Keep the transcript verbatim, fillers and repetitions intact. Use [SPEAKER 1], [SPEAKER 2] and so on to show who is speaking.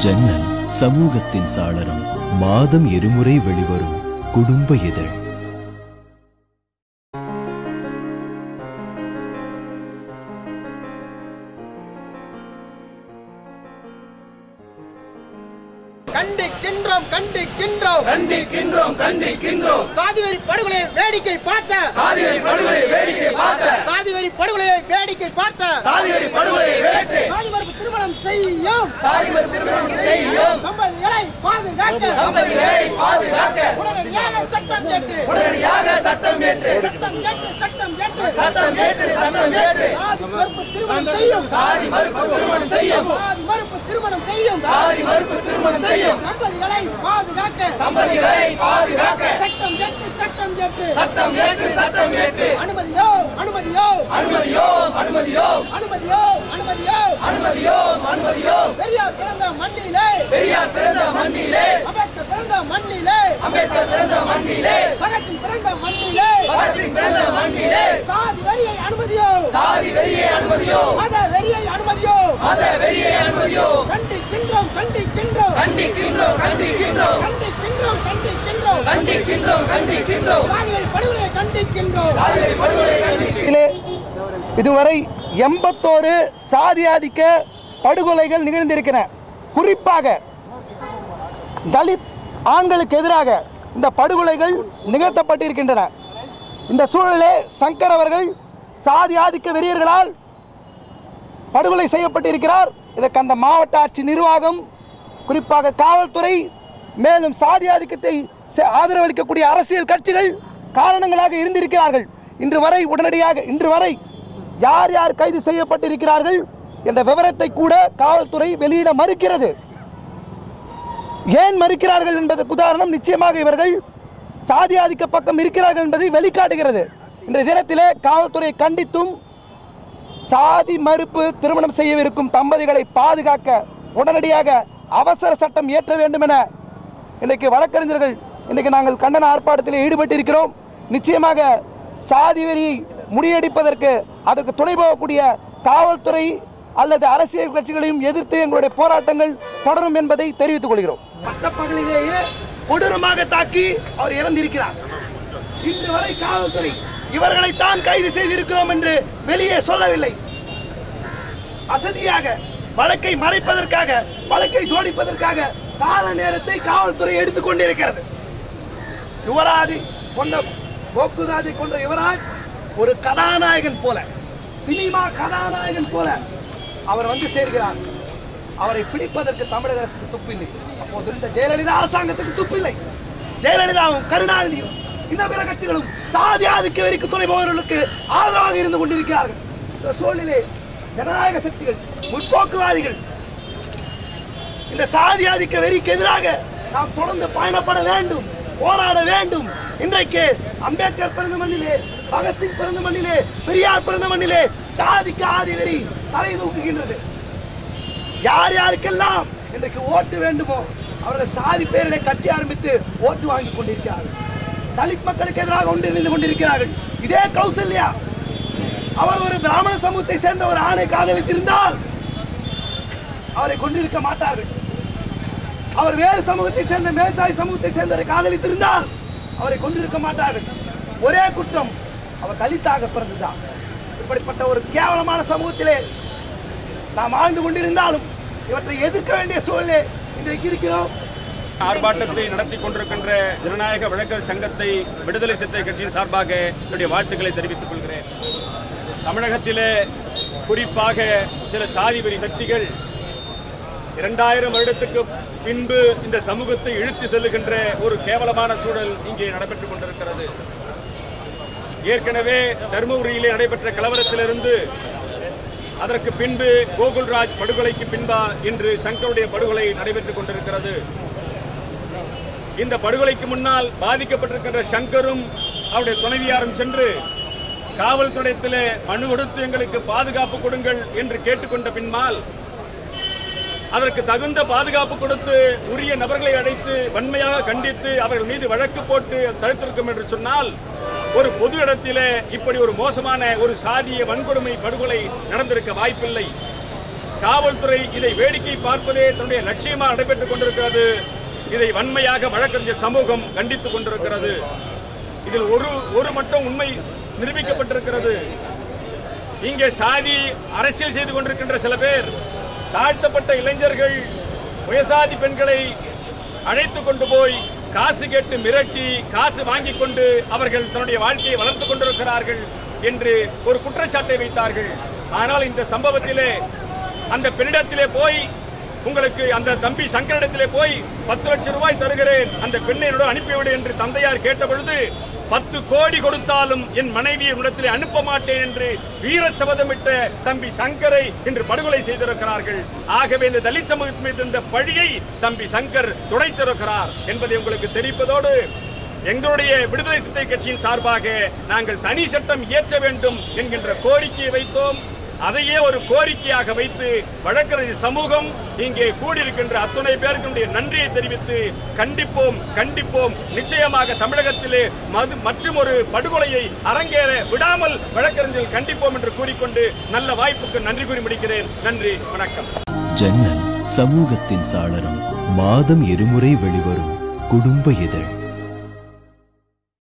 [SPEAKER 1] ஜன்னல் சமூகத்தின் சாளரம். மாதம் இருமுறை வெளிவரும் குடும்ப இதழ்.
[SPEAKER 2] கண்டிக்கின்றோம் கண்டிக்கின்றோம்
[SPEAKER 3] கண்டிக்கின்றோம் கண்டிக்கின்றோம்
[SPEAKER 2] சாதிவெறி படுகொலையை வேடிக்கை பார்த்த
[SPEAKER 3] சாதிவெறி படுகொலையை வேடிக்கை பார்த்த
[SPEAKER 2] சாதிவெறி படுகொலையை வேடிக்கை பார்த்த
[SPEAKER 3] சாதிவெறி படுகொலையை வேடிக்கை
[SPEAKER 2] சாதி மறுப்பு திருமணம் செய்யும்
[SPEAKER 3] சாதி மறுப்பு திருமணம் செய்யும்
[SPEAKER 2] தம்பதிகளை பாதுகாக்க
[SPEAKER 3] தம்பதிகளை பாதுகாக்க
[SPEAKER 2] உடனடியாக சட்டம் ஏற்று
[SPEAKER 3] உடனடியாக சட்டம் ஏற்று
[SPEAKER 2] சட்டம் ஏற்று சட்டம் ஏற்று
[SPEAKER 3] சட்டம் ஏற்று சட்டம் ஏற்று
[SPEAKER 2] சாதி மறுப்பு திருமணம் செய்யும்
[SPEAKER 3] சாதி மறுப்பு திருமணம் செய்யும்
[SPEAKER 2] சாதி மறுப்பு திருமணம் செய்யும்
[SPEAKER 3] சாதி மறுப்பு திருமணம் செய்யும்
[SPEAKER 2] தம்பதிகளை பாதுகாக்க
[SPEAKER 3] தம்பதிகளை பாதுகாக்க
[SPEAKER 2] சட்டம் ஏற்று சட்டம் ஏற்று
[SPEAKER 3] சட்டம் ஏற்று சட்டம் ஏற்று
[SPEAKER 2] அனுமதியோ அனுமதியோ
[SPEAKER 3] அனுமதியோ அனுமதியோ
[SPEAKER 2] அனுமதியோ அனுமதியோ
[SPEAKER 3] அனுமதியோ அனுமதியோ
[SPEAKER 2] பெரியார் பிறந்த மண்ணிலே
[SPEAKER 3] பெரியார் பிறந்த மண்ணிலே
[SPEAKER 2] அம்பேத்கர் பிறந்த மண்ணிலே
[SPEAKER 3] அம்பேத்கர் பிறந்த மண்ணிலே
[SPEAKER 2] பகத்சிங் பிறந்த மண்ணிலே
[SPEAKER 3] பகத்சிங் பிறந்த மண்ணிலே
[SPEAKER 2] சாதி வெறியை அனுமதியோ
[SPEAKER 3] சாதி வெறியை அனுமதியோ
[SPEAKER 2] மத வெறியை அனுமதியோ
[SPEAKER 3] மத வெறியை அனுமதியோ
[SPEAKER 2] கண்டிக்கின்றோம் கண்டிக்கின்றோம்
[SPEAKER 3] கண்டிக்கின்றோம் கண்டிக்கின்றோம்
[SPEAKER 2] கண்டிக்கின்றோம் கண்டிக்கின்றோம்
[SPEAKER 3] கண்டிக்கின்றோம் கண்டிக்கின்றோம்
[SPEAKER 2] சாதிவெறி படுகொலையை கண்டிக்கின்றோம்
[SPEAKER 3] சாதிவெறி படுகொலையை கண்டிக்கின்றோம்.
[SPEAKER 4] இதுவரை எண்பத்தோரு சாதி ஆதிக்க படுகொலைகள் நிகழ்ந்திருக்கின்றன. குறிப்பாக தலித் ஆண்களுக்கு எதிராக இந்த படுகொலைகள் நிகழ்த்தப்பட்டிருக்கின்றன. இந்த சூழலிலே சங்கர் அவர்கள் சாதி ஆதிக்க வெறியர்களால் படுகொலை செய்யப்பட்டிருக்கிறார். இதற்கு அந்த மாவட்ட ஆட்சி நிர்வாகம், குறிப்பாக காவல்துறை, மேலும் சாதி ஆதிக்கத்தை ஆதரவளிக்கக்கூடிய அரசியல் கட்சிகள் காரணங்களாக இருந்திருக்கிறார்கள். இன்று வரை உடனடியாக இன்று வரை யார் யார் கைது செய்யப்பட்டிருக்கிறார்கள் என்ற விவரத்தை கூட காவல்துறை வெளியிட மறுக்கிறது. ஏன் மறுக்கிறார்கள் என்பதற்கு உதாரணம் நிச்சயமாக இவர்கள் சாதி ஆதிக்க பக்கம் இருக்கிறார்கள் என்பதை வெளிக்காட்டுகிறது. இன்றைய தினத்திலே காவல்துறை கண்டித்தும் சாதி மறுப்பு திருமணம் செய்யவிருக்கும் தம்பதிகளை பாதுகாக்க உடனடியாக அவசர சட்டம் இயற்ற வேண்டும் என இன்றைக்கு வழக்கறிஞர்கள் இன்றைக்கு நாங்கள் கண்டன ஆர்ப்பாட்டத்தில் ஈடுபட்டிருக்கிறோம். நிச்சயமாக சாதி வெறியை முறியடிப்பதற்கு அதற்கு துணை போகக்கூடிய காவல்துறை அல்லது அரசியல் கட்சிகளையும் எதிர்த்து எங்களுடைய போராட்டங்கள் தொடரும் என்பதை தெரிவித்துக் கொள்கிறோம். பட்டப்பகலிலேயே கொடூரமாக தாக்கி அவர் இறந்திருக்கிறார். இன்று வரை காவல்துறை இவர்களை தான் கைது செய்திருக்கிறோம் என்று வெளியே சொல்லவில்லை. வசதியாக வழக்கை மறைப்பதற்காக, வழக்கை ஜோடிப்பதற்காக கால நேரத்தை காவல்துறை எடுத்துக் கொண்டிருக்கிறது. யுவராஜ் கொண்ட கோகுல்ராஜை கொண்ட யுவராஜ் ஒரு கதாநாயகன் போல, சினிமா கதாநாயகன் போல அவர் வந்து சேர்கிறார். அவரை பிடிப்பதற்கு தமிழக அரசுக்கு துப்பில்லை. அப்போது இருந்த ஜெயலலிதா அரசாங்கத்துக்கு துப்பில்லை. ஜெயலலிதாவும் கருணாநிதியும் இந்த பிற கட்சிகளும் சாதி ஆதிக்க வெறிக்கு துணை போவர்களுக்கு ஆதரவாக இருந்து கொண்டிருக்கிறார்கள். இந்த சூழலிலே ஜனநாயக சக்திகள், முற்போக்குவாதிகள் இந்த சாதி ஆதிக்க வெறிக்கு எதிராக நாம் தொடர்ந்து பயணப்பட வேண்டும், போராட வேண்டும். இன்றைக்கு அம்பேத்கர் பிறந்த மண்ணிலே, பகத்சிங் பிறந்த மண்ணிலே, பெரியார் பிறந்த மண்ணிலே சாதிக்க ஆதி வெறி தலை தூக்குகின்றது. யார் யாருக்கெல்லாம் இன்றைக்கு ஓட்டு வேண்டுமோ அவர்கள் சாதி பேரிலே கட்சி ஆரம்பித்து ஓட்டு வாங்கி கொண்டிருக்கிறார்கள். தலித் மக்களுக்கு எதிராக ஒன்றிணைந்து கொண்டிருக்கிறார்கள். இதே கௌசல்யா அவர் ஒரு பிராமண சமூகத்தை சேர்ந்த ஒரு ஆணை காதலித்திருந்தால் அவரை கொண்டிருக்க மாட்டார்கள். அவர் வேறு சமூகத்தை சேர்ந்த மேல்சாய் சமூகத்தை சேர்ந்தவரை காதலித்திருந்தால் அவரை கொண்டிருக்க மாட்டார்கள். ஒரே குற்றம், அவர் தலித்தாக பிறந்துதான். இப்படிப்பட்ட ஒரு கேவலமான சமூகத்திலே நாம் ஆழ்ந்து கொண்டிருந்தாலும் இவற்றை எதிர்க்க வேண்டிய சூழலே இன்றைக்கு இருக்கிறோம்.
[SPEAKER 5] ஆர்ப்பாட்டத்தை நடத்தி கொண்டிருக்கின்ற ஜனநாயக வழக்கறிஞர் சங்கத்தை விடுதலை சிறுத்தை கட்சியின் சார்பாக என்னுடைய வாழ்த்துக்களை தெரிவித்துக் கொள்கிறேன். தமிழகத்திலே குறிப்பாக சில சாதி வெறி சக்திகள் இரண்டாயிரம் வருடத்துக்கு பின்பு இந்த சமூகத்தை இழுத்து செல்லுகின்ற ஒரு கேவலமான சூழல் இங்கே நடைபெற்றுக் கொண்டிருக்கிறது. ஏற்கனவே தர்மபுரியிலே நடைபெற்ற கலவரத்திலிருந்து அதற்கு பின்பு கோகுல்ராஜ் படுகொலைக்கு பின்பா இன்று சங்கருடைய படுகொலை நடைபெற்றுக் கொண்டிருக்கிறது. இந்த படுகொலைக்கு முன்னால் பாதிக்கப்பட்டிருக்கின்ற சங்கரும் அவருடைய துணைவியாரும் சென்று காவல்துறையத்திலே மனு கொடுத்து எங்களுக்கு பாதுகாப்பு கொடுங்கள் என்று கேட்டுக்கொண்ட பின்னால் அதற்கு தகுந்த பாதுகாப்பு கொடுத்து உரிய நபர்களை அழைத்து வன்மையாக கண்டித்து அவர்கள் மீது வழக்கு போட்டு தடுத்திருக்கும் என்று சொன்னால் ஒரு பொது இடத்திலே இப்படி ஒரு மோசமான ஒரு சாதிய வன்கொடுமை படுகொலை நடந்திருக்க வாய்ப்பில்லை. காவல்துறை இதை வேடிக்கை பார்ப்பதே தன்னுடைய லட்சியமாக நடைபெற்றுக் கொண்டிருக்கிறது. இதை வன்மையாக வழக்கறிஞர் சமூகம் கண்டித்துக் கொண்டிருக்கிறது. இதில் ஒரு ஒரு மட்டும் உண்மை நிரூபிக்கப்பட்டிருக்கிறது. இங்கே சாதி அரசியல் செய்து கொண்டிருக்கின்ற சில பேர் தாழ்த்தப்பட்ட இளைஞர்கள் உயர்சாதி பெண்களை அழைத்து கொண்டு போய் காசு கேட்டு மிரட்டி காசு வாங்கி கொண்டு அவர்கள் தன்னுடைய வாழ்க்கையை வளர்த்துக் கொண்டிருக்கிறார்கள் என்று ஒரு குற்றச்சாட்டை வைத்தார்கள். ஆனால் இந்த சம்பவத்திலே அந்த பெண்ணிடத்திலே போய் உங்களுக்கு அந்த தம்பி சங்கரிடத்திலே போய் பத்து லட்சம் ரூபாய் தருகிறேன், அந்த பெண்ணை என்னோட அனுப்பிவிடு என்று தந்தையார் கேட்ட பொழுது பத்து கோடி கொடுத்தாலும் என் மனைவியை இடத்திலே அனுப்ப மாட்டேன் என்று வீர சபதமிட்ட தம்பி சங்கரை இன்று படுகொலை செய்திருக்கிறார்கள். ஆகவே இந்த தலித் சமூகத்தின் மீது இந்த பழியை தம்பி சங்கர் துடைத்திருக்கிறார் என்பதை உங்களுக்கு தெரிவிப்பதோடு எங்களுடைய விடுதலை சிறுத்தை கட்சியின் சார்பாக நாங்கள் தனி சட்டம் இயற்ற வேண்டும் என்கின்ற கோரிக்கையை வைத்தோம். அதையே ஒரு கோரிக்கையாக வைத்து வழக்கறிஞர் சமூகம் இங்கே கூடியிருக்கின்ற அத்துணை பேருக்கு நன்றியை தெரிவித்து கண்டிப்போம் கண்டிப்போம் நிச்சயமாக தமிழகத்திலே மது மற்றும் ஒரு படுகொலையை அரங்கேற விடாமல் வழக்கறிஞர்கள் கண்டிப்போம் என்று கூறிக்கொண்டு நல்ல வாய்ப்புக்கு நன்றி கூறி முடிக்கிறேன். நன்றி, வணக்கம்.
[SPEAKER 1] ஜன்னல் சமூகத்தின் சாளரம். மாதம் இருமுறை வெளிவரும் குடும்ப இதழ்.